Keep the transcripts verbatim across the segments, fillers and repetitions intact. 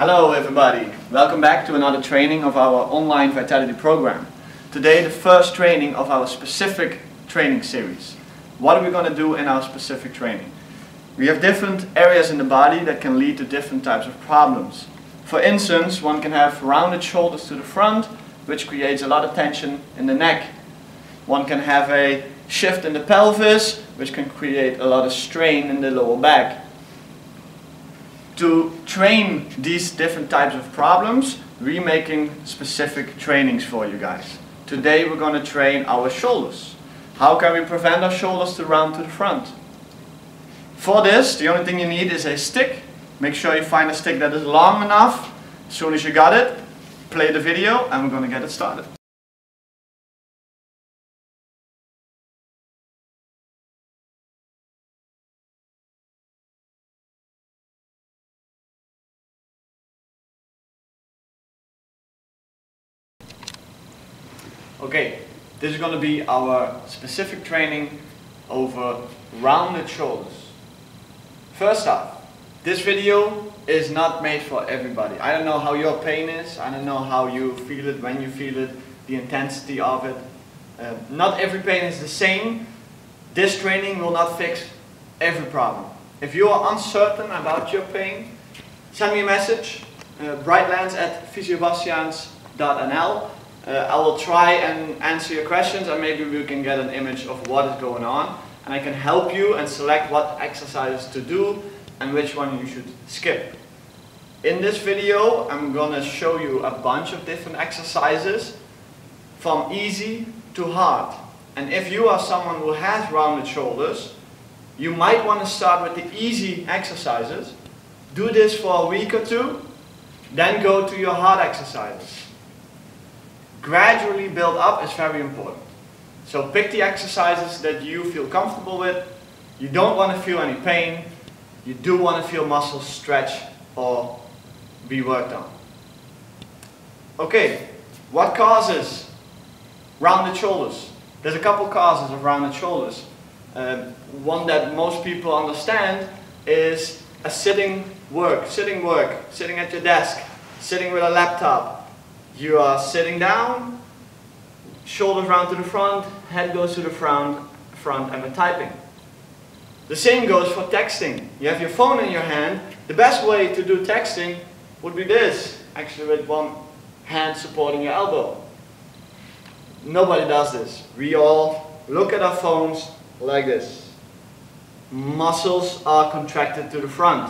Hello everybody, welcome back to another training of our online vitality program. Today the first training of our specific training series. What are we going to do in our specific training? We have different areas in the body that can lead to different types of problems. For instance, one can have rounded shoulders to the front, which creates a lot of tension in the neck. One can have a shift in the pelvis, which can create a lot of strain in the lower back. To train these different types of problems, we're making specific trainings for you guys. Today we're going to train our shoulders. How can we prevent our shoulders to round to the front? For this, the only thing you need is a stick. Make sure you find a stick that is long enough. As soon as you got it, play the video and we're going to get it started. Okay, this is going to be our specific training over rounded shoulders. First off, this video is not made for everybody. I don't know how your pain is, I don't know how you feel it, when you feel it, the intensity of it. Uh, not every pain is the same. This training will not fix every problem. If you are uncertain about your pain, send me a message, uh, brightlands at physiobastiaans dot n l. Uh, I will try and answer your questions and maybe we can get an image of what is going on and I can help you and select what exercises to do and which one you should skip. In this video I'm going to show you a bunch of different exercises from easy to hard. And if you are someone who has rounded shoulders, you might want to start with the easy exercises, do this for a week or two, then go to your hard exercises. Gradually build up is very important. So pick the exercises that you feel comfortable with. You don't want to feel any pain. You do want to feel muscles stretch or be worked on. Okay, what causes rounded shoulders? There's a couple causes of rounded shoulders. Um, one that most people understand is a sitting work, sitting work, sitting at your desk, sitting with a laptop. You are sitting down, shoulders round to the front, head goes to the front, front and we're typing. The same goes for texting. You have your phone in your hand. The best way to do texting would be this, actually with one hand supporting your elbow. Nobody does this. We all look at our phones like this. Muscles are contracted to the front.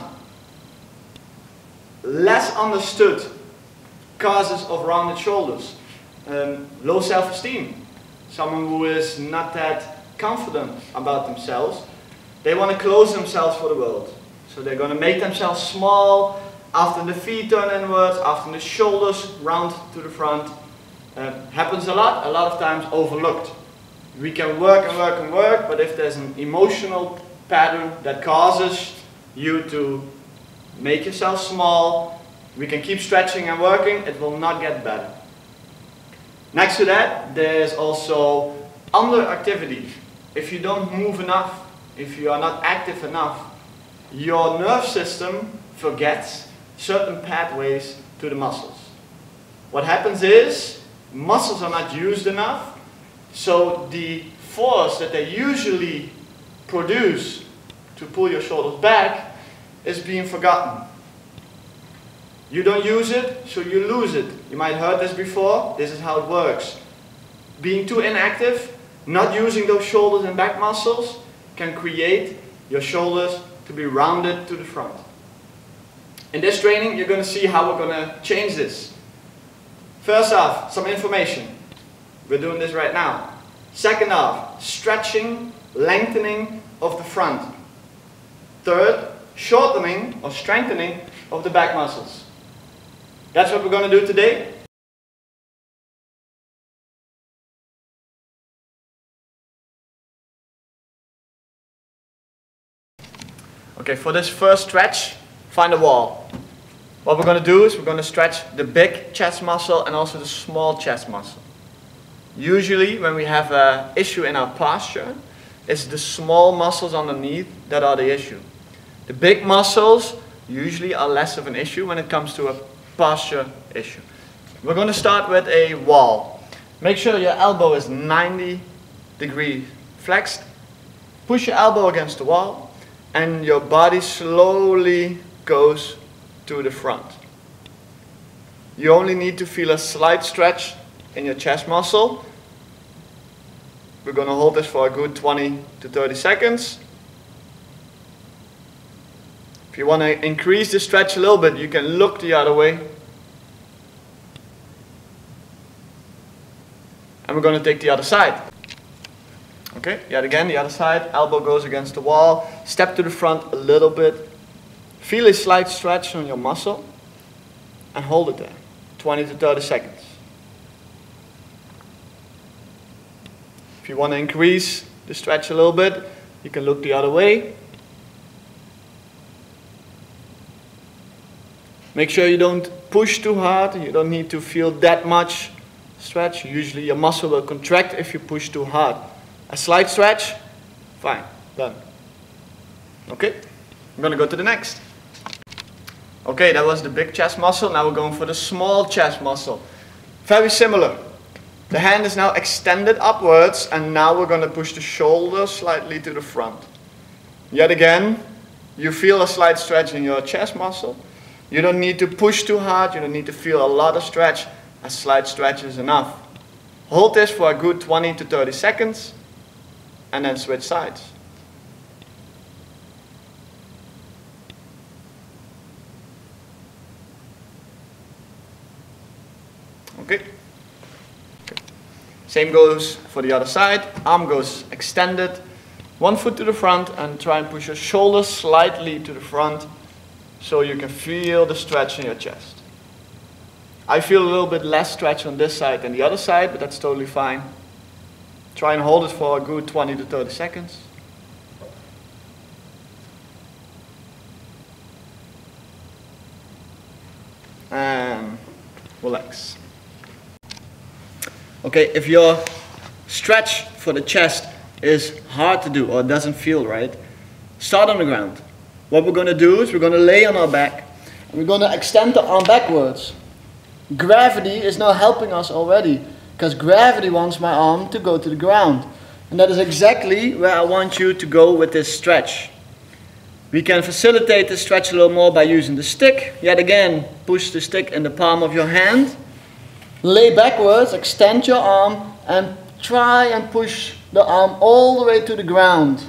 Less understood causes of rounded shoulders. Um, low self-esteem. Someone who is not that confident about themselves. They want to close themselves for the world. So they're going to make themselves small after the feet turn inwards, after the shoulders round to the front. Uh, happens a lot, a lot of times overlooked. We can work and work and work, but if there's an emotional pattern that causes you to make yourself small, we can keep stretching and working, it will not get better. Next to that, there's also underactivity. If you don't move enough, if you are not active enough, your nerve system forgets certain pathways to the muscles. What happens is, muscles are not used enough, so the force that they usually produce to pull your shoulders back is being forgotten. You don't use it, so you lose it. You might have heard this before. This is how it works. Being too inactive, not using those shoulders and back muscles, can create your shoulders to be rounded to the front. In this training, you're going to see how we're going to change this. First off, some information. We're doing this right now. Second off, stretching, lengthening of the front. Third, shortening or strengthening of the back muscles. That's what we're going to do today. Okay, for this first stretch, find a wall. What we're going to do is we're going to stretch the big chest muscle and also the small chest muscle. Usually when we have an issue in our posture, it's the small muscles underneath that are the issue. The big muscles usually are less of an issue when it comes to a posture issue. We're going to start with a wall. Make sure your elbow is ninety degrees flexed. Push your elbow against the wall and your body slowly goes to the front. You only need to feel a slight stretch in your chest muscle. We're going to hold this for a good twenty to thirty seconds. If you want to increase the stretch a little bit, you can look the other way. And we're going to take the other side. Okay, yet again, the other side, elbow goes against the wall, step to the front a little bit. Feel a slight stretch on your muscle and hold it there, twenty to thirty seconds. If you want to increase the stretch a little bit, you can look the other way. Make sure you don't push too hard. You don't need to feel that much stretch. Usually your muscle will contract if you push too hard. A slight stretch, fine, done. Okay, I'm going to go to the next. Okay, that was the big chest muscle. Now we're going for the small chest muscle. Very similar. The hand is now extended upwards and now we're going to push the shoulder slightly to the front. Yet again, you feel a slight stretch in your chest muscle. You don't need to push too hard, you don't need to feel a lot of stretch. A slight stretch is enough. Hold this for a good twenty to thirty seconds and then switch sides. Okay. Okay. Same goes for the other side. Arm goes extended. One foot to the front and try and push your shoulders slightly to the front so you can feel the stretch in your chest. I feel a little bit less stretch on this side than the other side, but that's totally fine. Try and hold it for a good twenty to thirty seconds. And relax. Okay, if your stretch for the chest is hard to do or doesn't feel right, start on the ground. What we're going to do is we're going to lay on our back and we're going to extend the arm backwards. Gravity is now helping us already because gravity wants my arm to go to the ground. And that is exactly where I want you to go with this stretch. We can facilitate this stretch a little more by using the stick. Yet again, push the stick in the palm of your hand. Lay backwards, extend your arm and try and push the arm all the way to the ground.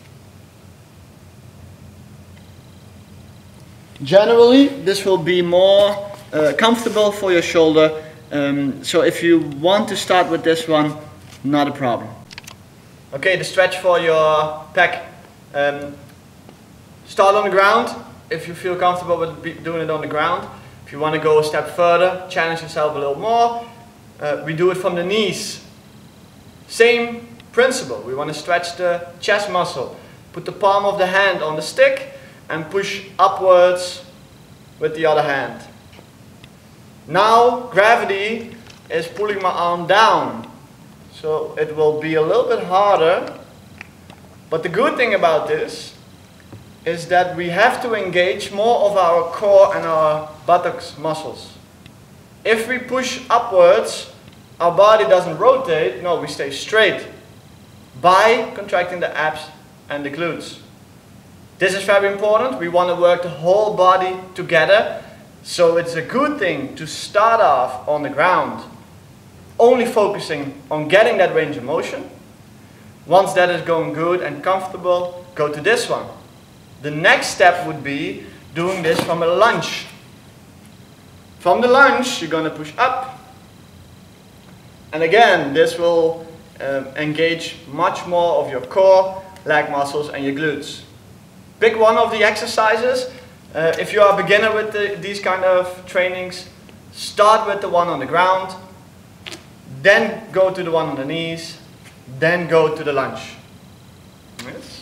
Generally, this will be more uh, comfortable for your shoulder. Um, so if you want to start with this one, not a problem. Okay, the stretch for your pec. Um, start on the ground if you feel comfortable with doing it on the ground. If you want to go a step further, challenge yourself a little more. Uh, we do it from the knees. Same principle. We want to stretch the chest muscle. Put the palm of the hand on the stick and push upwards with the other hand. Now gravity is pulling my arm down, so it will be a little bit harder, but the good thing about this is that we have to engage more of our core and our buttocks muscles. If we push upwards, our body doesn't rotate, no, we stay straight by contracting the abs and the glutes. This is very important. We want to work the whole body together. So it's a good thing to start off on the ground, only focusing on getting that range of motion. Once that is going good and comfortable, go to this one. The next step would be doing this from a lunge. From the lunge, you're going to push up. And again, this will um, engage much more of your core, leg muscles and your glutes. Pick one of the exercises. Uh, if you are a beginner with the, these kind of trainings, start with the one on the ground, then go to the one on the knees, then go to the lunge. Yes.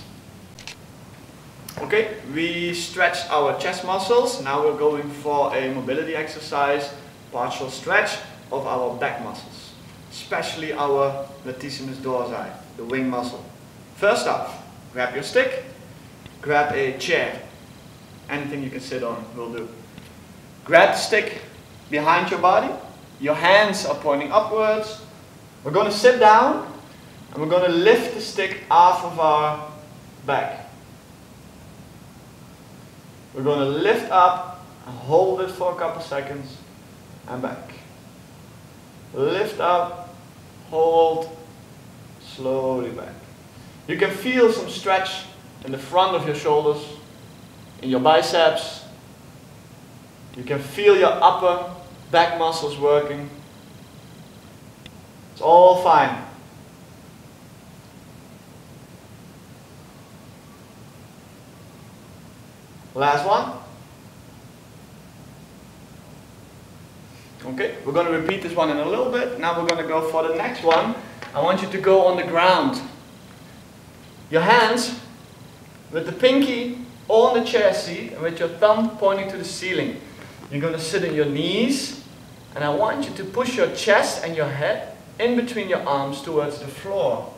Okay, we stretched our chest muscles. Now we're going for a mobility exercise, partial stretch of our back muscles, especially our latissimus dorsi, the wing muscle. First up, grab your stick. Grab a chair. anything you can sit on will do. Grab the stick behind your body. Your hands are pointing upwards. We're going to sit down and we're going to lift the stick off of our back. We're going to lift up and hold it for a couple seconds and back. Lift up, hold, slowly back. You can feel some stretch in the front of your shoulders, in your biceps. You can feel your upper back muscles working. It's all fine. Last one. Okay, we're going to repeat this one in a little bit. Now we're going to go for the next one. I want you to go on the ground. Your hands with the pinky on the chair seat and with your thumb pointing to the ceiling. You're going to sit on your knees and I want you to push your chest and your head in between your arms towards the floor.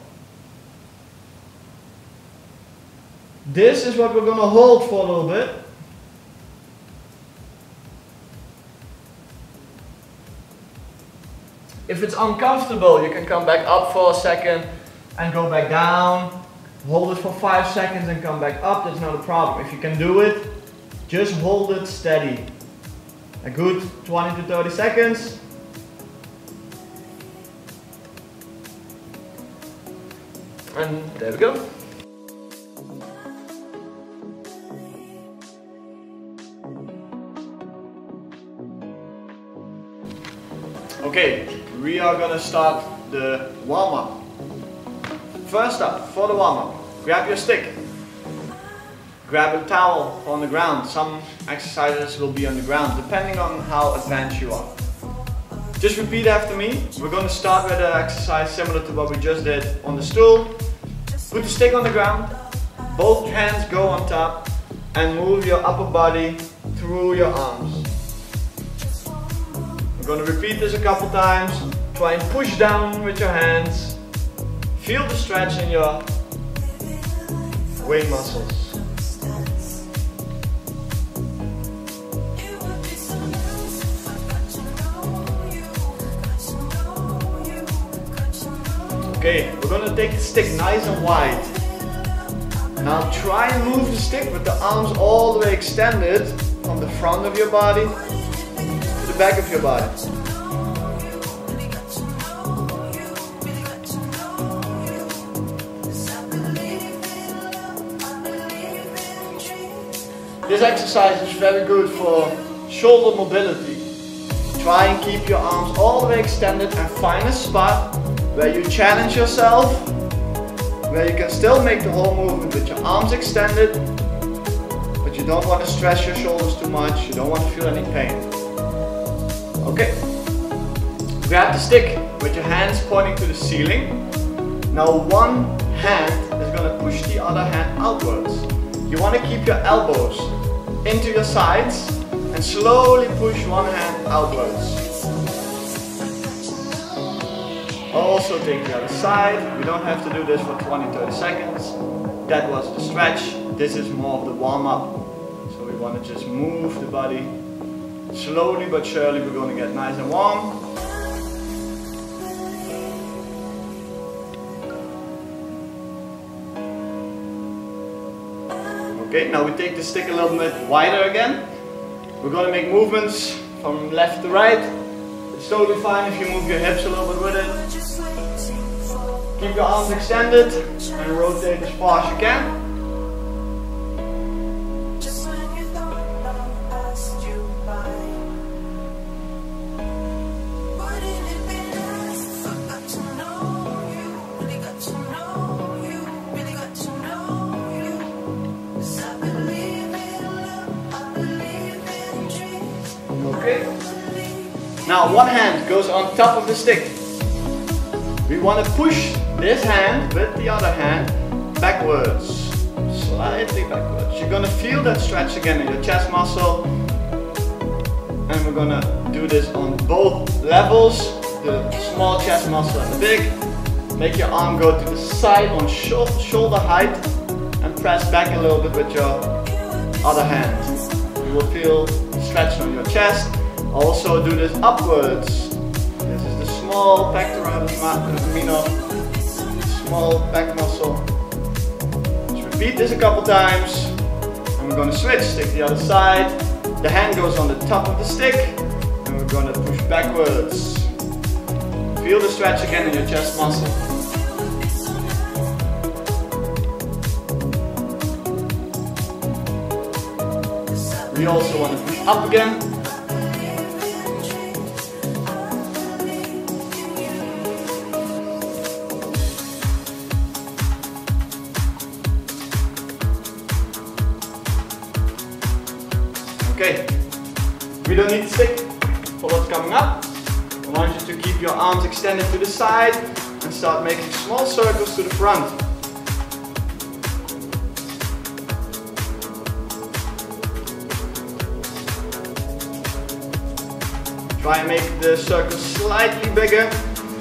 This is what we're going to hold for a little bit. If it's uncomfortable, you can come back up for a second and go back down. Hold it for five seconds and come back up. That's not a problem. If you can do it, just hold it steady. A good twenty to thirty seconds. And there we go. Okay, we are going to start the warm-up. First up, for the warm-up, grab your stick. Grab a towel on the ground. Some exercises will be on the ground, depending on how advanced you are. Just repeat after me. We're going to start with an exercise similar to what we just did on the stool. Put the stick on the ground, both hands go on top, and move your upper body through your arms. We're going to repeat this a couple times. Try and push down with your hands. Feel the stretch in your waist muscles. Okay, we're going to take the stick nice and wide. Now try and move the stick with the arms all the way extended from the front of your body to the back of your body. This exercise is very good for shoulder mobility. Try and keep your arms all the way extended and find a spot where you challenge yourself, where you can still make the whole movement with your arms extended, but you don't want to stress your shoulders too much, you don't want to feel any pain. Okay, grab the stick with your hands pointing to the ceiling. Now one hand is going to push the other hand outwards. You want to keep your elbows into your sides and slowly push one hand outwards. Also take the other side. We don't have to do this for twenty to thirty seconds. That was the stretch. This is more of the warm-up. So we want to just move the body. Slowly but surely we're going to get nice and warm. Okay, now we take the stick a little bit wider again. We're going to make movements from left to right. It's totally fine if you move your hips a little bit with it. Keep your arms extended and rotate as far as you can. Okay. Now one hand goes on top of the stick. We want to push this hand with the other hand backwards, slightly backwards. You're going to feel that stretch again in your chest muscle. And we're going to do this on both levels, the small chest muscle and the big. Make your arm go to the side on shoulder height and press back a little bit with your other hand. you will feel stretch on your chest. Also do this upwards. This is the small pectoralis minor, small back muscle. Just repeat this a couple times. And we're going to switch, stick the other side. The hand goes on the top of the stick. And we're going to push backwards. Feel the stretch again in your chest muscle. We also want to push up again. Okay, we don't need to stick for what's coming up. I want you to keep your arms extended to the side and start making small circles to the front. Try and make the circles slightly bigger.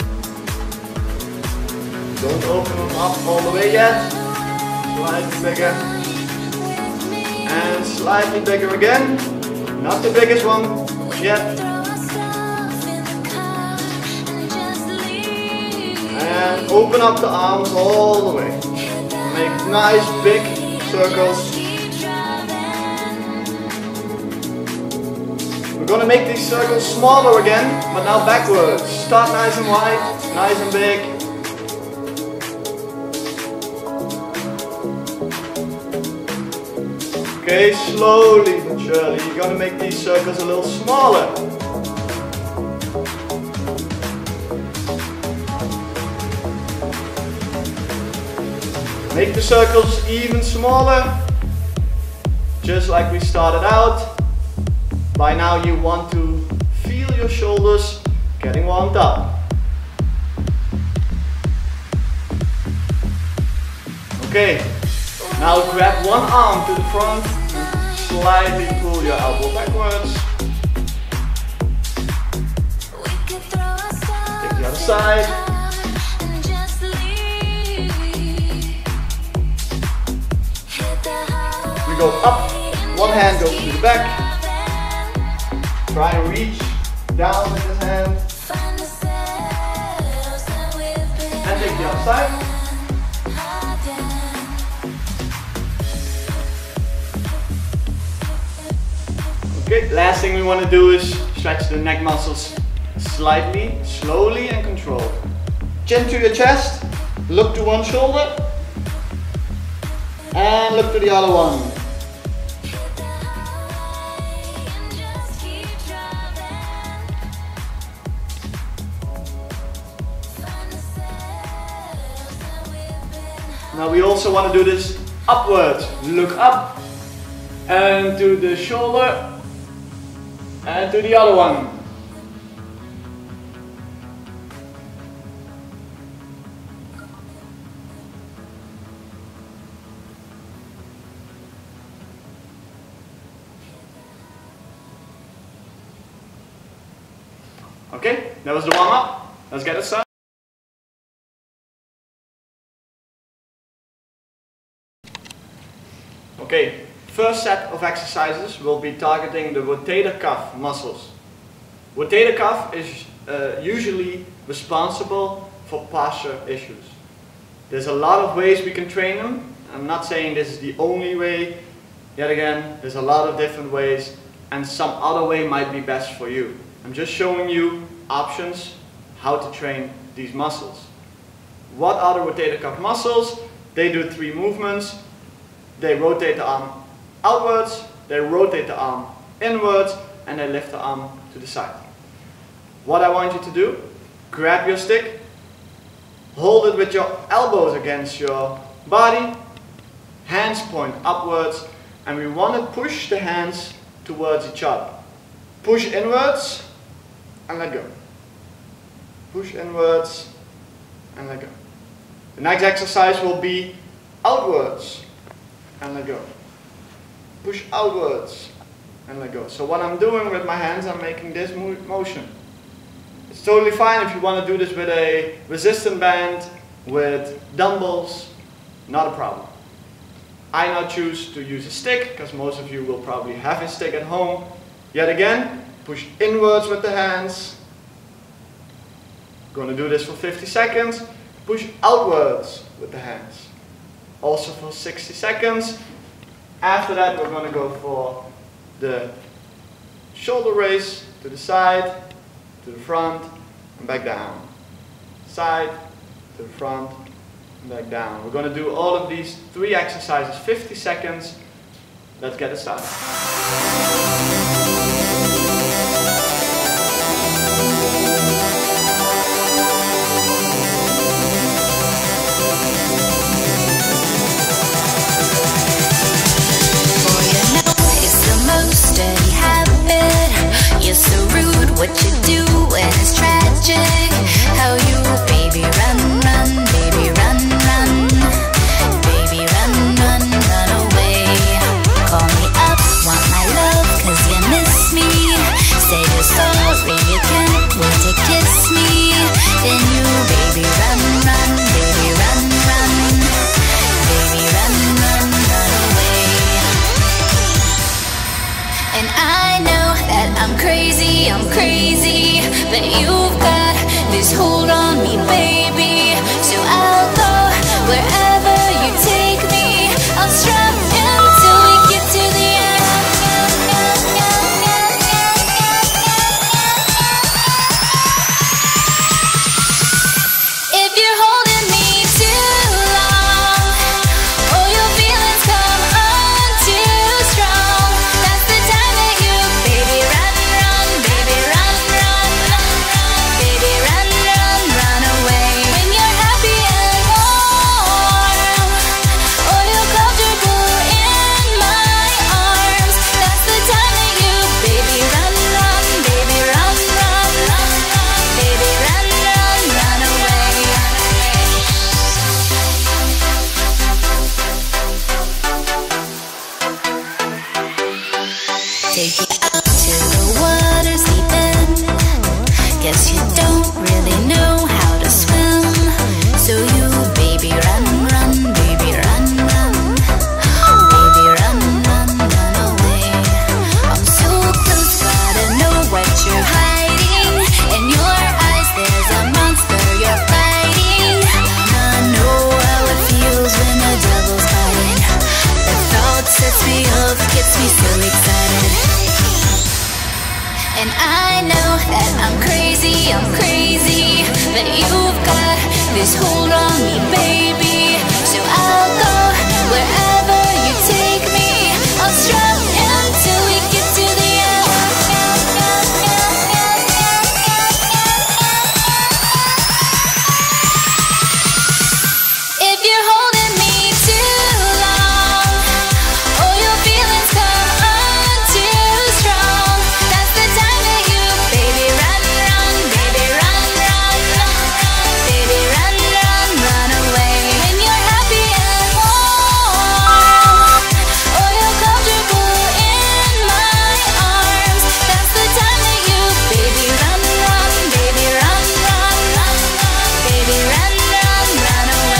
Don't open them up all the way yet. Slightly bigger. And slightly bigger again. Not the biggest one yet. And open up the arms all the way. Make nice big circles. We're going to make these circles smaller again, but now backwards. Start nice and wide, nice and big. Okay, slowly but surely, you're going to make these circles a little smaller. Make the circles even smaller, just like we started out. By now you want to feel your shoulders getting warmed up. Okay, now grab one arm to the front, slightly pull your elbow backwards. Take the other side. We go up, one hand goes to the back. Try and reach down with this hand. And take the other side. Okay, last thing we want to do is stretch the neck muscles slightly, slowly and controlled. Chin to your chest, look to one shoulder, and look to the other one. Now we also want to do this upwards. Look up and to the shoulder and to the other one. Okay, that was the warm up. Let's get it started. Okay, first set of exercises will be targeting the rotator cuff muscles. Rotator cuff is uh, usually responsible for posture issues. There's a lot of ways we can train them. I'm not saying this is the only way. Yet again, there's a lot of different ways and some other way might be best for you. I'm just showing you options how to train these muscles. What are the rotator cuff muscles? They do three movements. They rotate the arm outwards, they rotate the arm inwards, and they lift the arm to the side. What I want you to do, grab your stick, hold it with your elbows against your body, hands point upwards, and we want to push the hands towards each other. Push inwards, and let go. Push inwards, and let go. The next exercise will be outwards. And let go. Push outwards and let go. So what I'm doing with my hands, I'm making this motion. It's totally fine if you want to do this with a resistance band, with dumbbells, not a problem. I now choose to use a stick, because most of you will probably have a stick at home. Yet again, push inwards with the hands. Going to do this for fifty seconds. Push outwards with the hands. Also for sixty seconds. After that, we're going to go for the shoulder raise to the side, to the front, and back down. Side, to the front, and back down. We're going to do all of these three exercises, fifty seconds. Let's get it started. You're so rude, what you do when it's tragic. How you, baby, run, run, baby, run, run. Baby, run, run, run away. Call me up, want my love, cause you miss me. Say you're sorry, you can't wait to kiss me. Then you, baby, run, run, baby, run, run. Baby, run, run, run away. And I know that I'm crazy, I'm crazy, but you've got this hold on me, baby. So I'll go wherever you take me. I'll strap until we get to the end. If you're holding me too long, or your feelings come on too strong, that's the time that you, baby, run, run, baby, run, run, baby, run, run, run away. When you're happy and warm, or you're comfortable in my arms, that's the time that you, baby, run, run, baby, run, run, baby, run, run, run away. Take you out to the water's deep end. Guess you don't really know how to swim. So you, baby, run, run, baby, run, run. Baby, run, run, run away. I'm so close, gotta know what you're hiding. In your eyes there's a monster you're fighting. I know how it feels when the devil's biting. The thought sets me off, gets me so excited. And I know that I'm crazy, I'm crazy, but you've got this hold on me, baby. So I'll go wherever you take me. I'll strap until we get to the end. If you're holding me too long, or your feelings come on too strong, that's the time that you, baby, run, run, baby, run, run, baby, run, run, run away. When you're happy and warm, or you're comfortable in my arms, that's the time that you, baby, run, run, baby, run, run, baby, run, run, run away.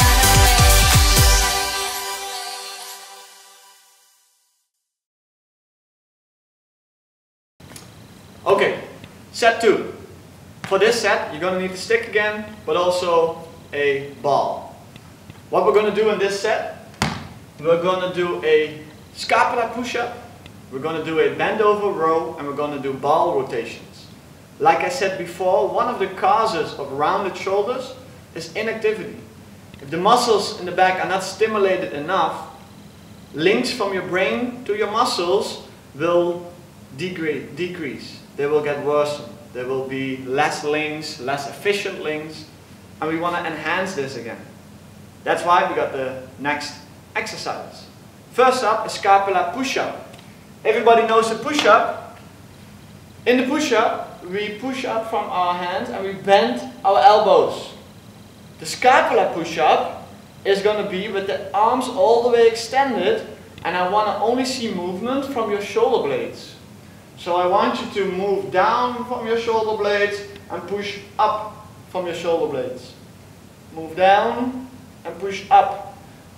Okay, set two. For this set, you're going to need a stick again, but also a ball. What we're going to do in this set, we're going to do a scapula push-up, we're going to do a bend over row, and we're going to do ball rotations. Like I said before, one of the causes of rounded shoulders is inactivity. If the muscles in the back are not stimulated enough, links from your brain to your muscles will decrease. decrease. They will get worse. There will be less links, less efficient links, and we want to enhance this again. That's why we got the next exercise. First up, a scapula push-up. Everybody knows the push-up. In the push-up, we push up from our hands and we bend our elbows. The scapula push-up is going to be with the arms all the way extended, and I want to only see movement from your shoulder blades. So I want you to move down from your shoulder blades and push up from your shoulder blades. Move down and push up.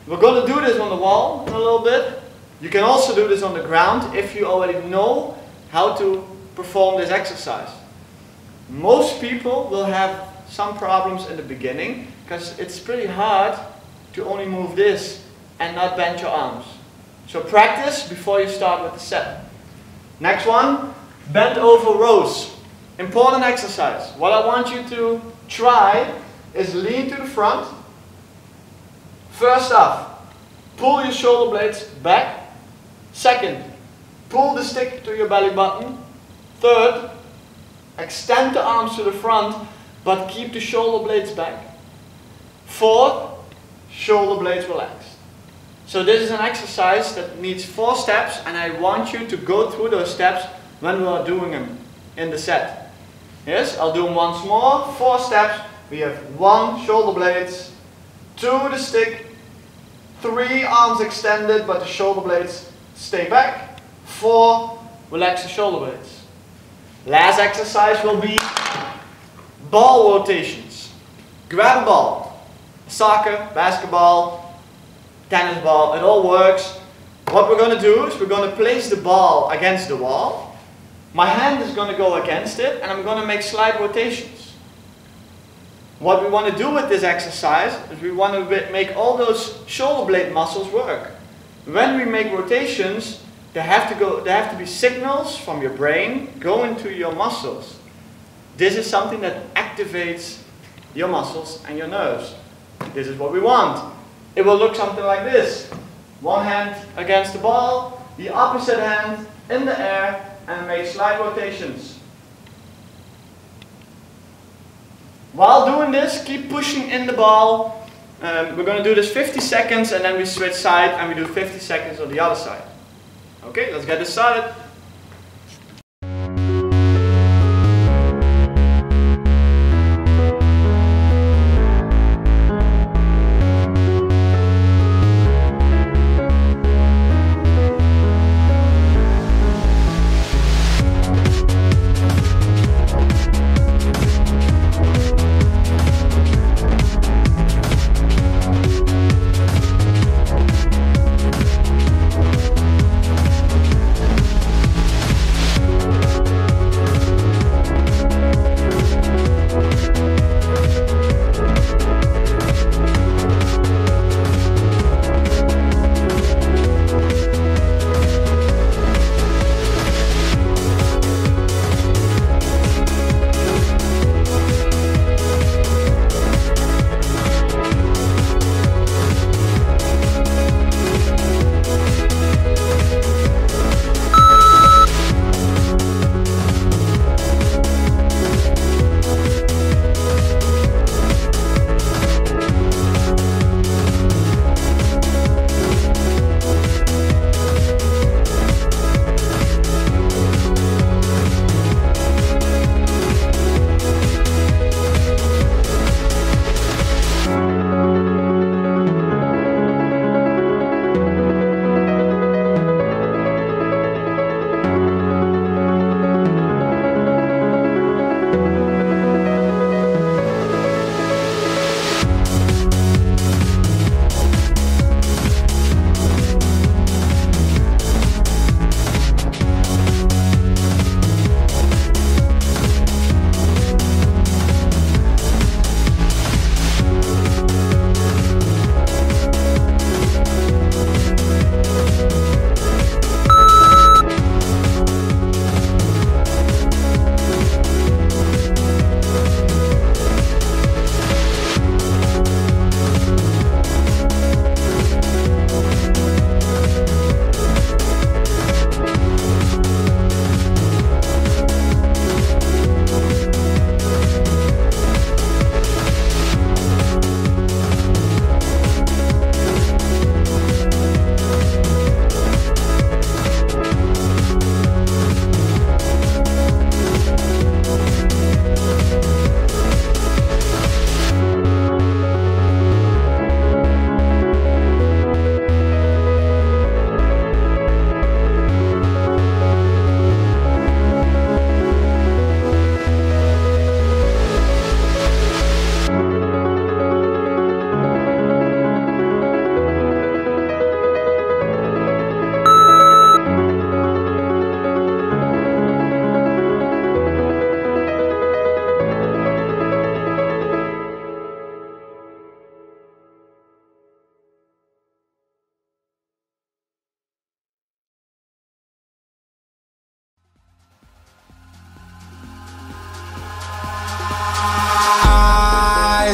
We're going to do this on the wall in a little bit. You can also do this on the ground if you already know how to perform this exercise. Most people will have some problems in the beginning because it's pretty hard to only move this and not bend your arms. So practice before you start with the set. Next one, bend over rows. Important exercise. What I want you to try is lean to the front. First off, pull your shoulder blades back. Second, pull the stick to your belly button. Third, extend the arms to the front, but keep the shoulder blades back. Fourth, shoulder blades relaxed. So this is an exercise that needs four steps, and I want you to go through those steps when we are doing them in the set. Yes, I'll do them once more. Four steps. We have one, shoulder blades. Two, the stick. Three, arms extended, but the shoulder blades stay back. Four, relax the shoulder blades. Last exercise will be ball rotations. Grab a ball. Soccer, basketball, tennis ball, it all works. What we're going to do is we're going to place the ball against the wall. My hand is going to go against it and I'm going to make slight rotations. What we want to do with this exercise is we want to make all those shoulder blade muscles work. When we make rotations, there have to go, there have to be signals from your brain going to your muscles. This is something that activates your muscles and your nerves. This is what we want. It will look something like this. One hand against the ball, the opposite hand in the air, and make slight rotations. While doing this, keep pushing in the ball. Um, we're going to do this fifty seconds and then we switch side and we do fifty seconds on the other side. Okay, let's get this started.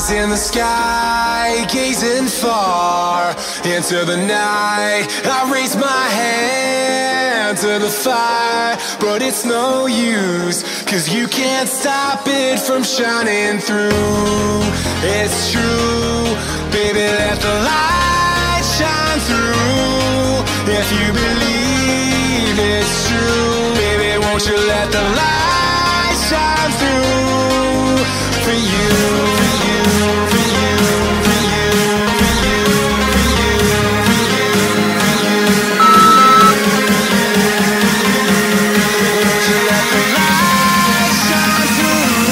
Eyes in the sky, gazing far into the night. I raise my hand to the fire, but it's no use, 'cause you can't stop it from shining through. It's true, baby, let the light shine through. If you believe it's true, baby, won't you let the light shine through for you, for you, for you, for you, for you, for you, for you, for you. Won't you let the light shine through?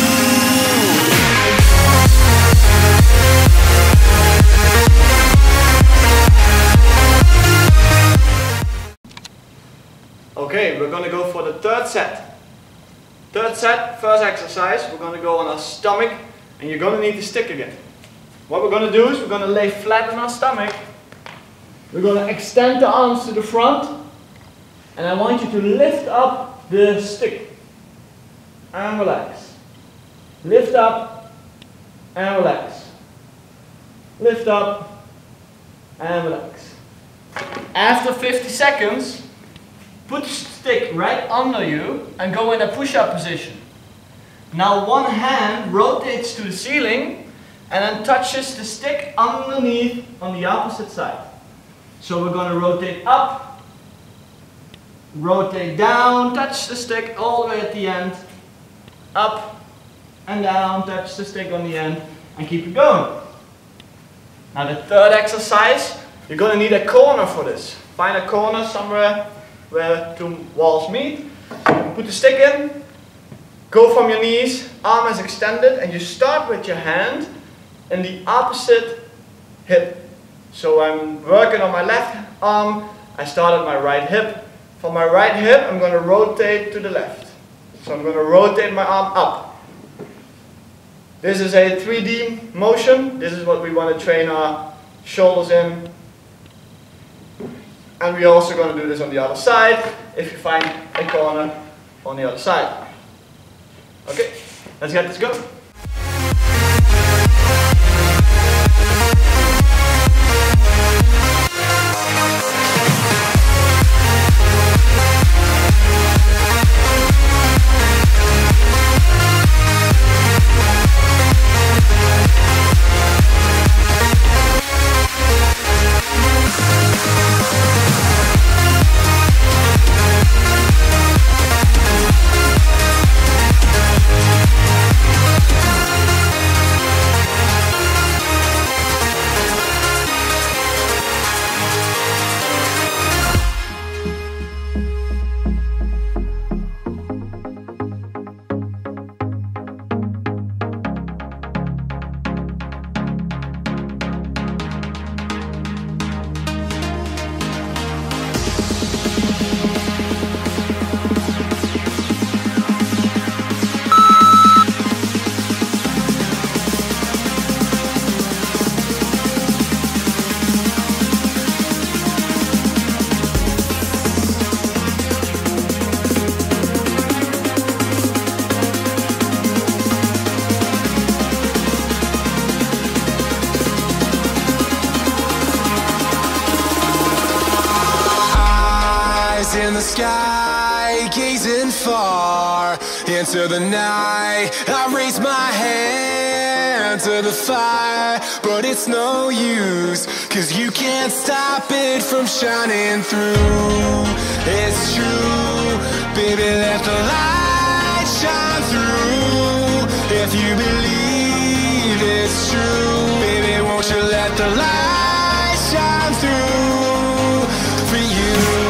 Okay, we're gonna go for the third set. Third set, first exercise, we're gonna go on our stomach and you're gonna need the stick again. What we're gonna do is we're gonna lay flat on our stomach. We're gonna extend the arms to the front and I want you to lift up the stick and relax. Lift up and relax. Lift up and relax. After fifty seconds, put the stick right under you and go in a push-up position. Now one hand rotates to the ceiling and then touches the stick underneath on the opposite side. So we're going to rotate up, rotate down, touch the stick all the way at the end, up and down, touch the stick on the end, and keep it going. Now the third exercise, you're going to need a corner for this. Find a corner somewhere where two walls meet. Put the stick in, go from your knees, arm is extended, and you start with your hand in the opposite hip. So I'm working on my left arm, I start at my right hip. From my right hip, I'm going to rotate to the left. So I'm going to rotate my arm up. This is a three D motion. This is what we want to train our shoulders in. And we're also going to do this on the other side, if you find a corner on the other side. Okay, let's get this going. In the sky, gazing far into the night. I raise my hand to the fire, but it's no use, 'cause you can't stop it from shining through. It's true, baby, let the light shine through. If you believe it's true, baby, won't you let the light shine through for you.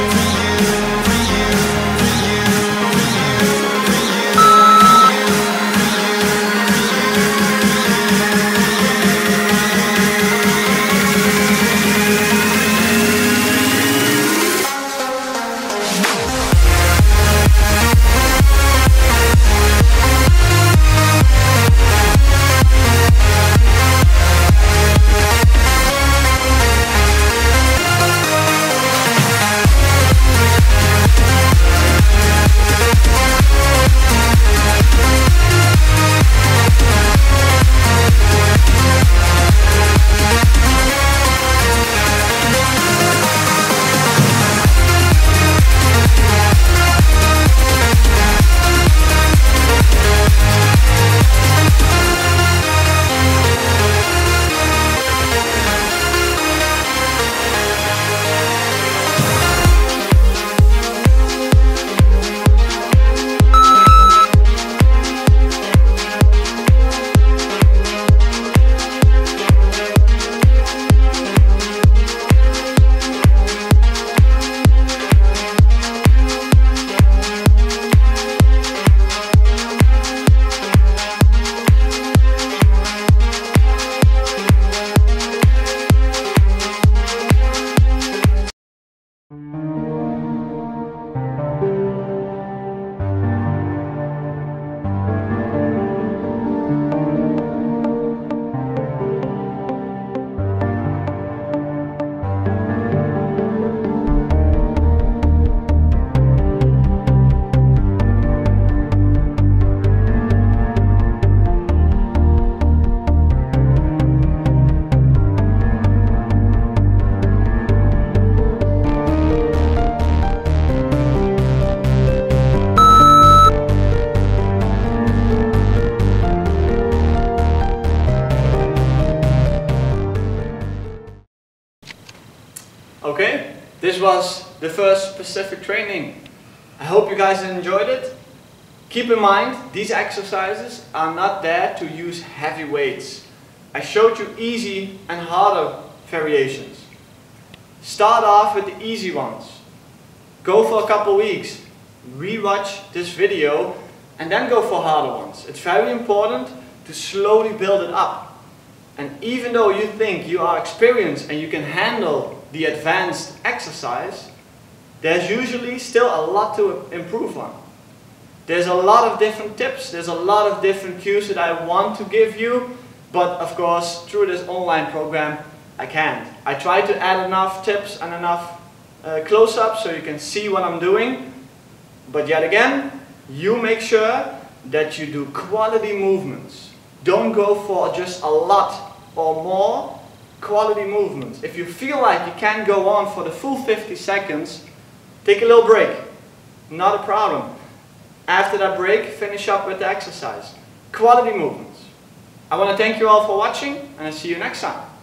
this was the first specific training. I hope you guys enjoyed it. Keep in mind, these exercises are not there to use heavy weights. I showed you easy and harder variations. Start off with the easy ones. Go for a couple weeks, re-watch this video, and then go for harder ones. It's very important to slowly build it up. And even though you think you are experienced and you can handle the advanced exercise, there's usually still a lot to improve on. There's a lot of different tips, there's a lot of different cues that I want to give you, but of course through this online program I can't. I try to add enough tips and enough uh, close-ups so you can see what I'm doing, but yet again, you make sure that you do quality movements. Don't go for just a lot or more, quality movements. If you feel like you can't go on for the full fifty seconds, take a little break. Not a problem. After that break, finish up with the exercise. Quality movements. I want to thank you all for watching, and I'll see you next time.